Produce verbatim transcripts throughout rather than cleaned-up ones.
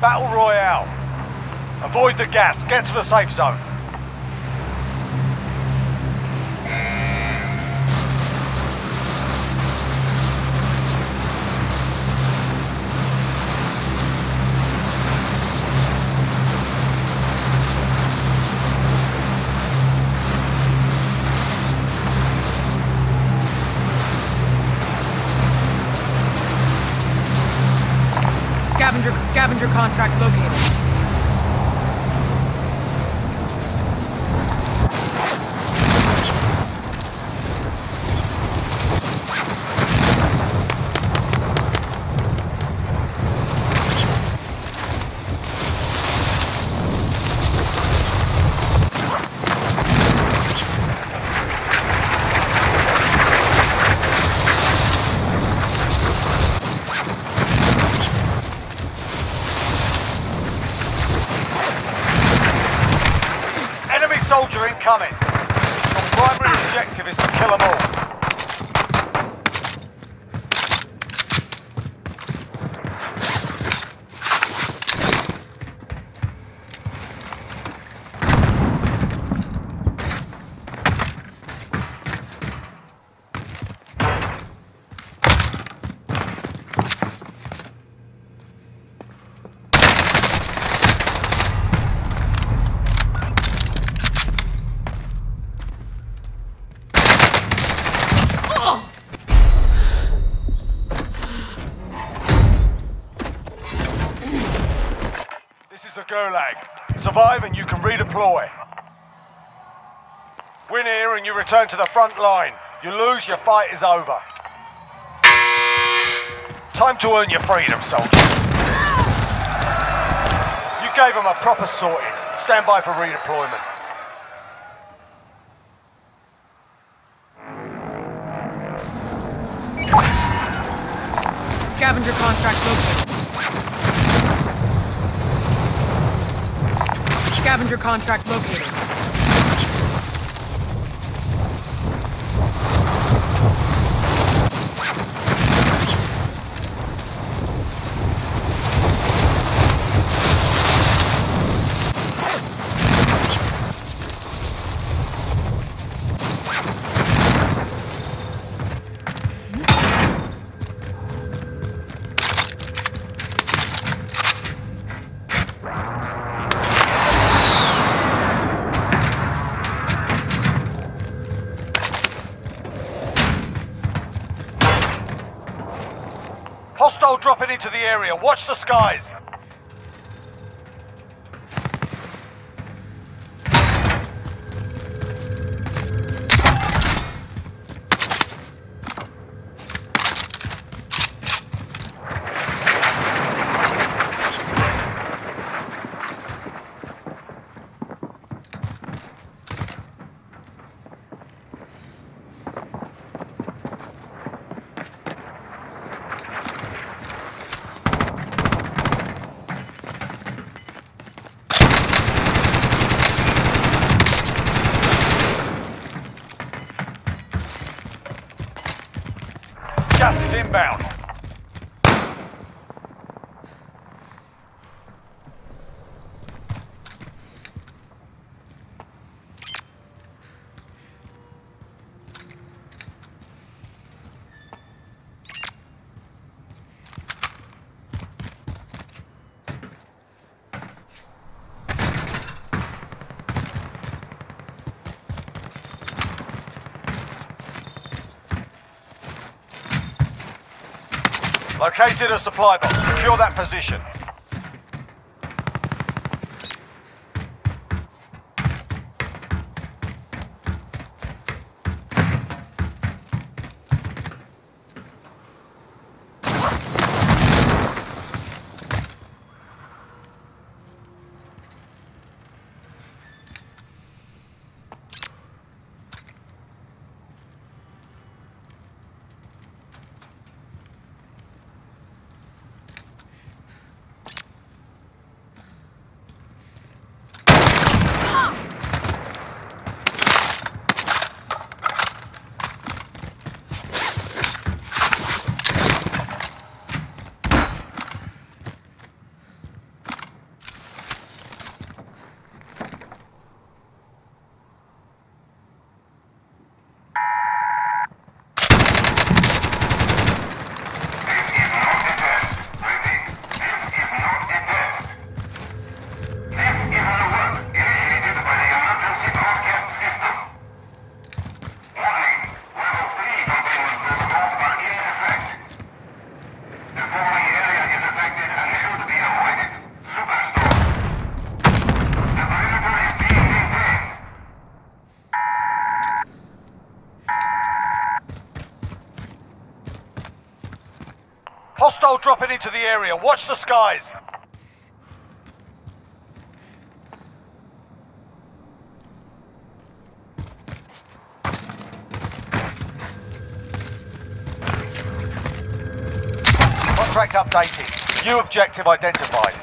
Battle Royale. Avoid the gas. Get to the safe zone. Scavenger, scavenger contract located. Soldier incoming. Your primary objective is to kill them all. The Gulag. Survive and you can redeploy. Win here and you return to the front line. You lose, your fight is over. Time to earn your freedom, soldier. You gave them a proper sorting. Stand by for redeployment. Scavenger contract located. Scavenger contract located. Hostile dropping into the area. Watch the skies. Gas is inbound. Located a supply box. Secure that position. Hostile dropping into the area. Watch the skies. Contract updated. New objective identified.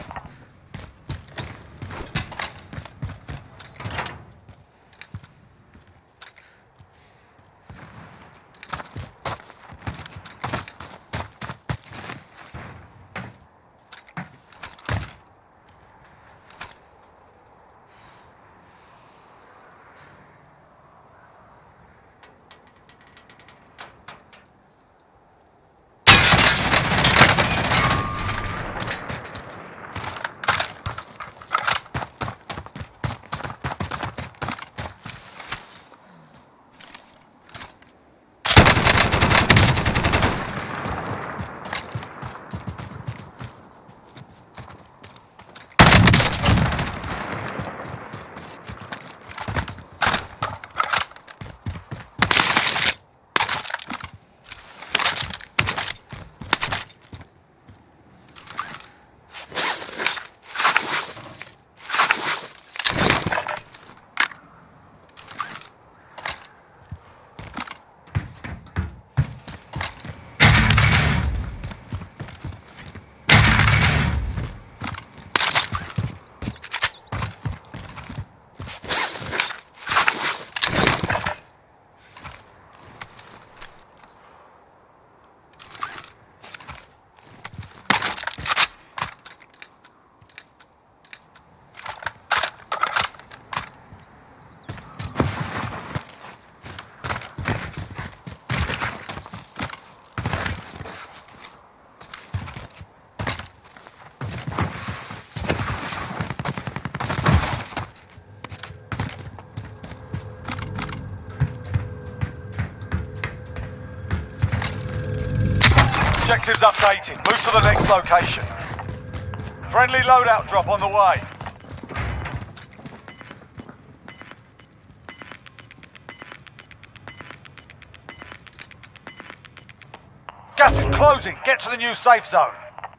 Objectives updated. Move to the next location. Friendly loadout drop on the way. Gas is closing. Get to the new safe zone.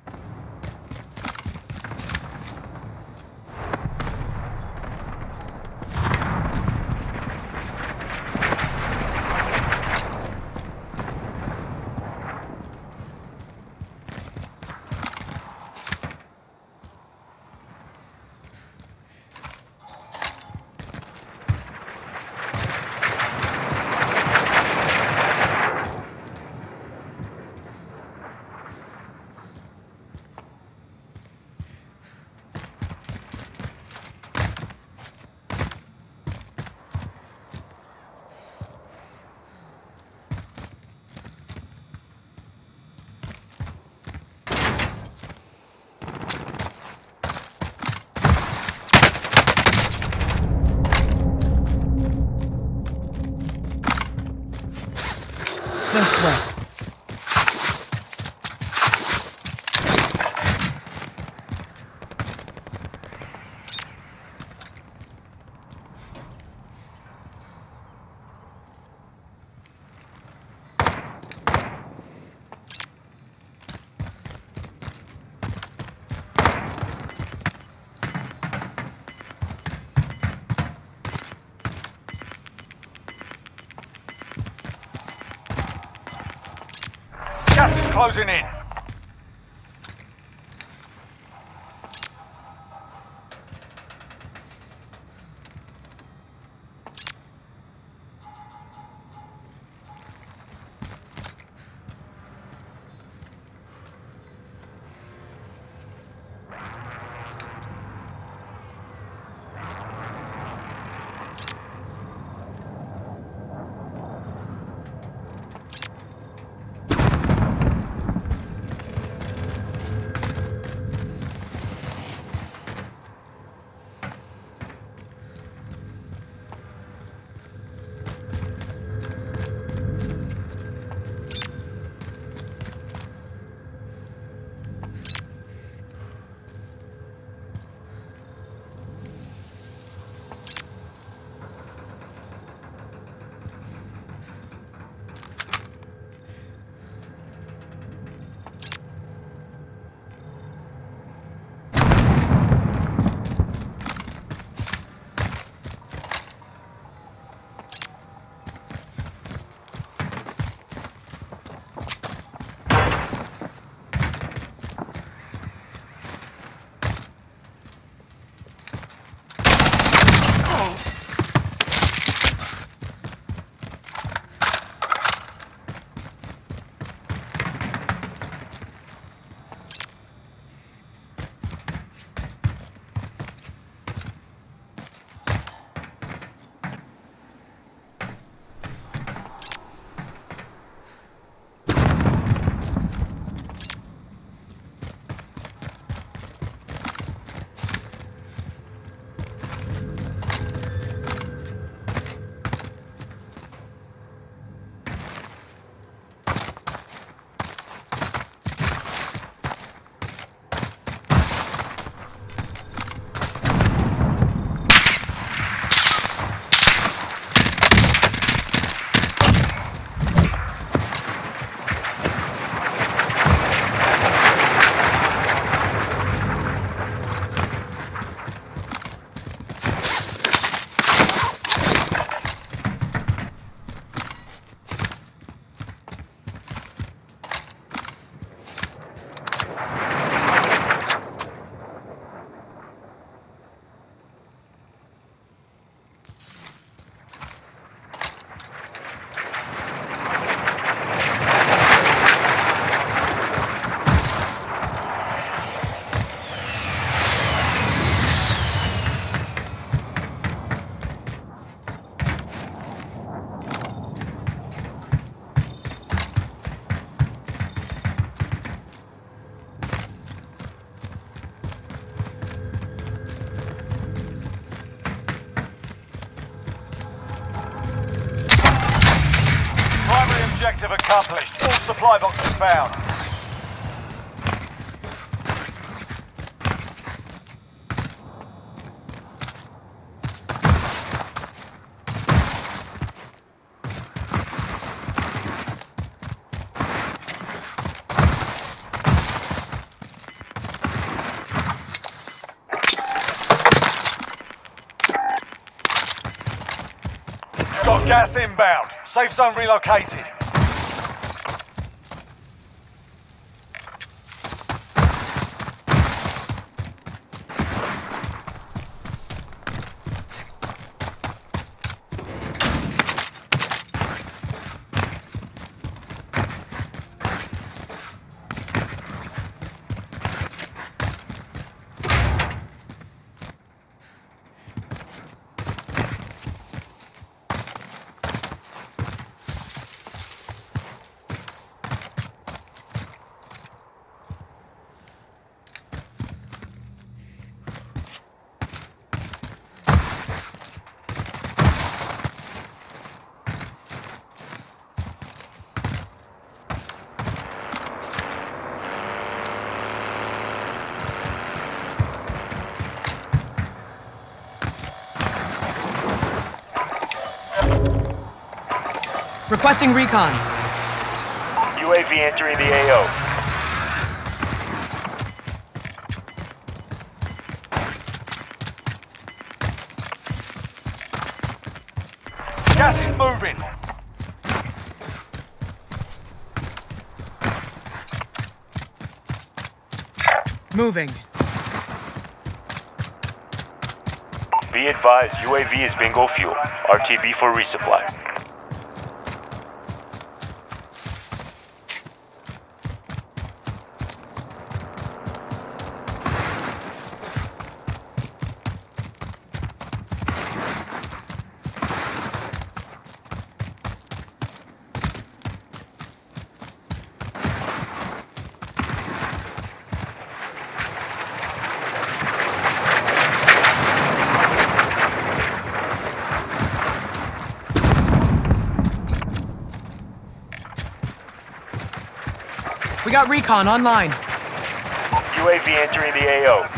This way. Gas is closing in. accomplished. All supply boxes found. Got gas inbound. Safe zone relocated. Requesting recon. U A V entering the A O. Gas is moving. Moving. Be advised, U A V is bingo fuel. R T B for resupply. We got recon online. U A V entering the A O.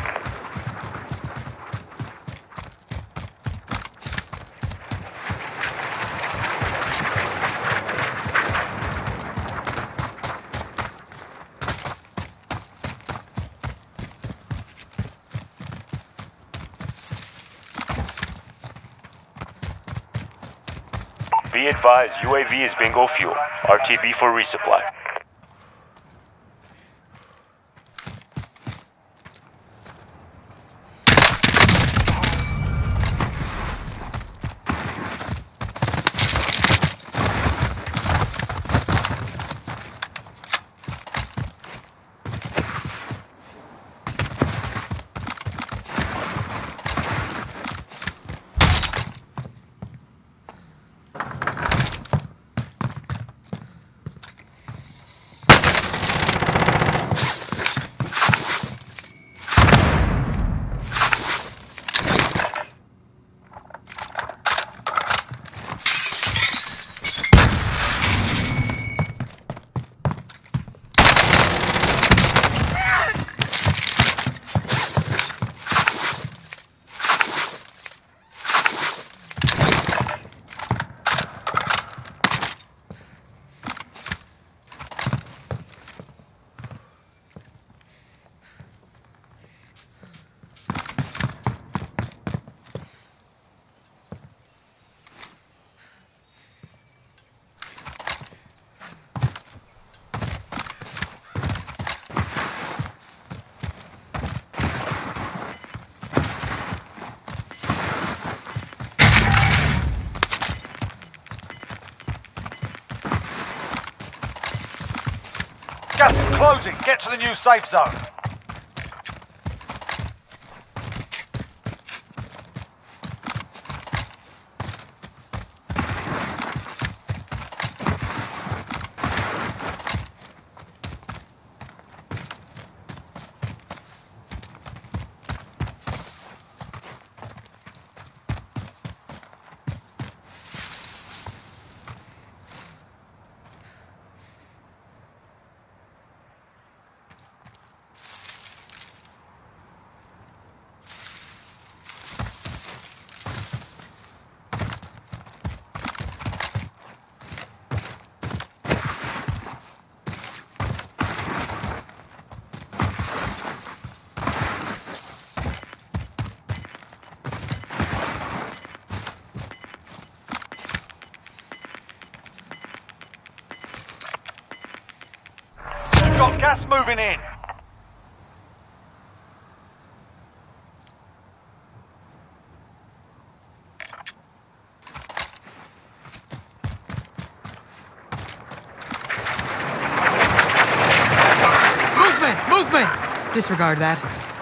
Be advised, U A V is bingo fuel. R T B for resupply. Gas is closing. Get to the new safe zone. got gas moving in. Movement! Movement! Disregard that.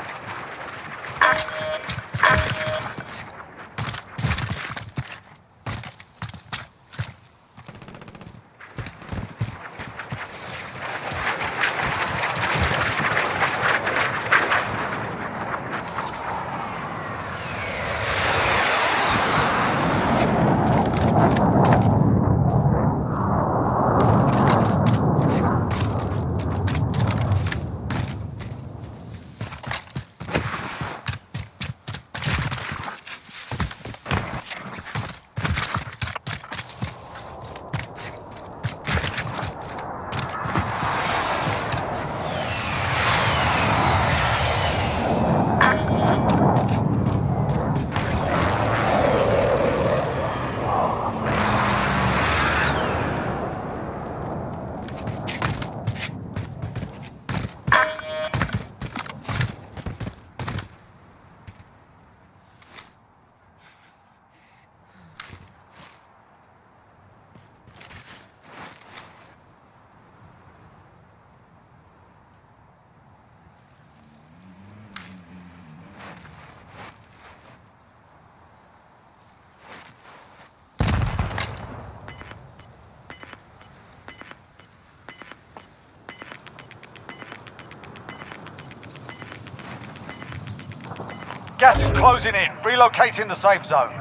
Gas is closing in. Relocating the safe zone.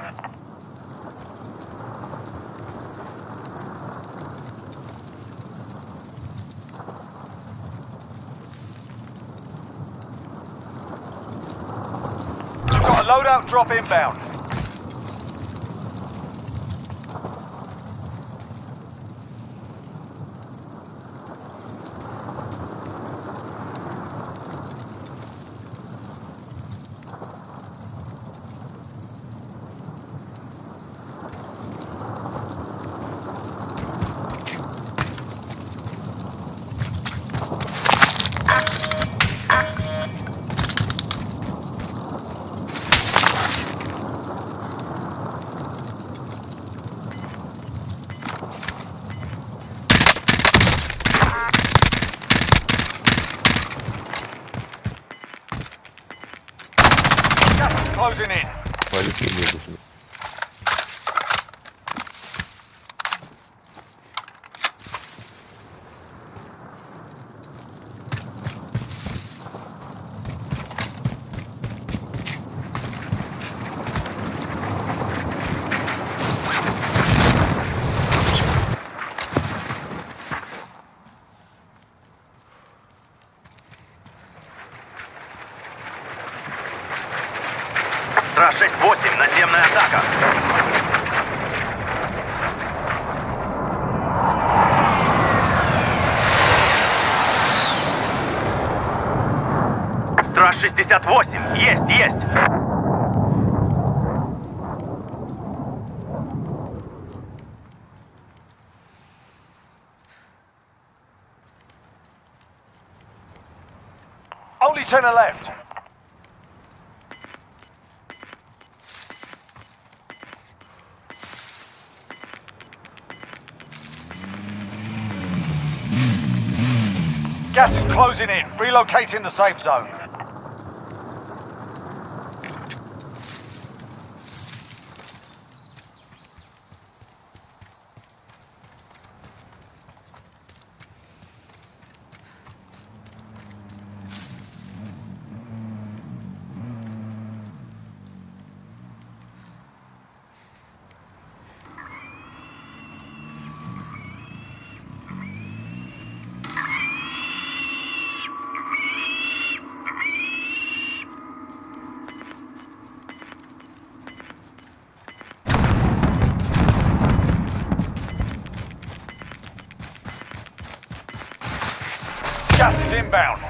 We've got a loadout drop inbound. Closing in. Страж шесть восемь, наземная атака. Страж шестьдесят восемь, есть, есть. Only ten are left. Gas is closing in. Relocating the safe zone. Gas is inbound.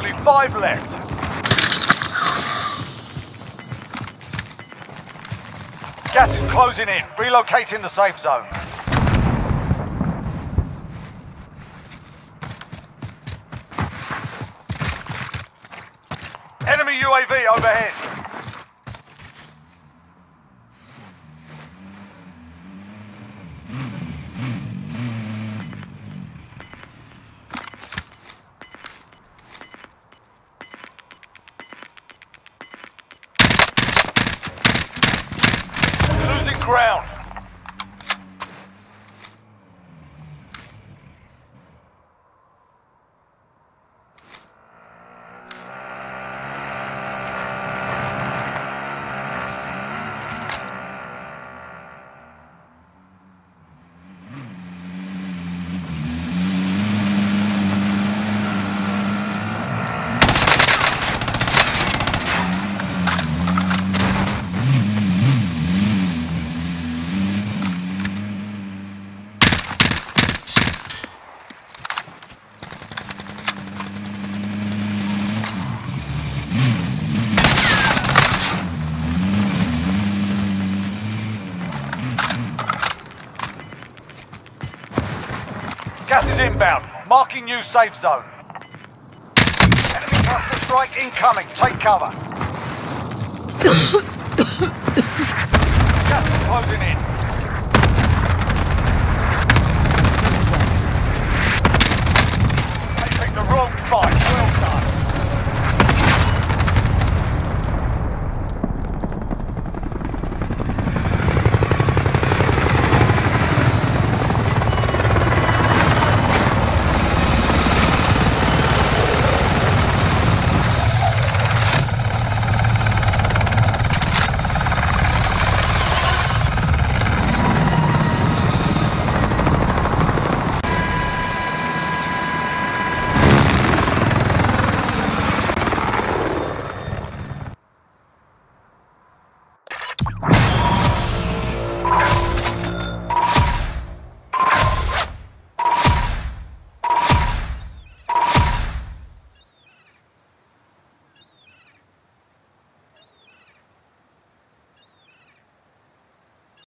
Only five left. Gas is closing in. Relocating the safe zone. Enemy U A V overhead. Losing ground. Gas is inbound. Marking new safe zone. Enemy cluster strike incoming. Take cover. Gas is closing in.